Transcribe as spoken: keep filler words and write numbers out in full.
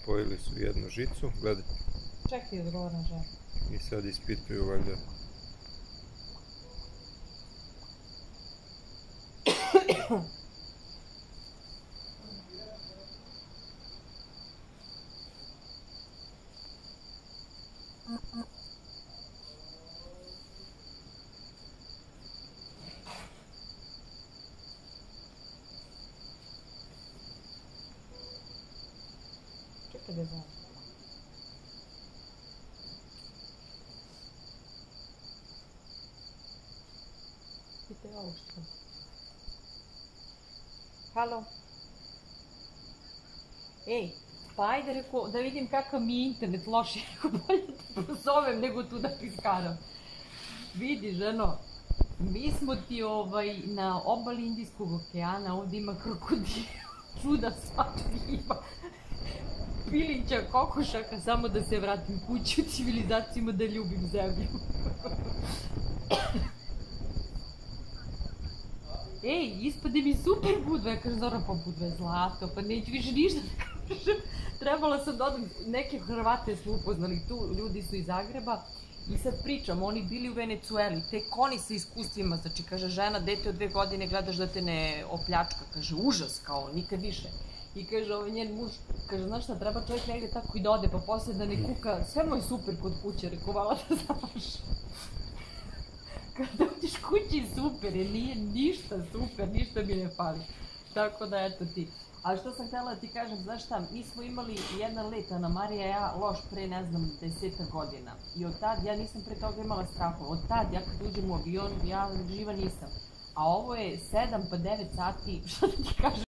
spojili su jednu žicu, gledaj. Čekaj, odgovorna žena. I sad ispituju valjda. Čekaj da znam. Pitaj ovo što. Halo? Ej, pa ajde reko, da vidim kakav mi je internet loš, reko bolje da pozovem nego tu da piskaram. Vidi, ženo, mi smo ti ovaj, na obali Indijskog okeana, ovdje ima krokodil, čuda svačak ima, pilića, kokošaka, samo da se vratim kući u civilizacijama da ljubim zemlju. Ej, ispade mi super Budva, ja kažem Zoran, pa Budva je zlato, pa neću više ništa da kažem. Trebala sam da odem, neke Hrvate smo upoznali tu, ljudi su iz Zagreba i sad pričam, oni bili u Venecueli, tek oni sa iskustvima, znači kaže žena, dete od dve godine gledaš da te ne opljačka, kaže užas kao, nikad više. I kaže ovaj njen muž, kaže znaš šta, treba čovjek negdje tako i da ode, pa poslije da ne kuka, sve mu je super kod kuće, reko vala da znaš. Kada uđeš kući super, jer nije ništa super, ništa mi ne fali. Tako da eto ti. A što sam htjela da ti kažem, znaš šta, mi smo imali jedan let, Ana Marija i ja, loš pre, ne znam, desetak godina. I od tad, ja nisam pre toga imala straha. Od tad, ja kad uđem u avion, ja živa nisam. A ovo je sedam pa devet sati, šta da ti kažem?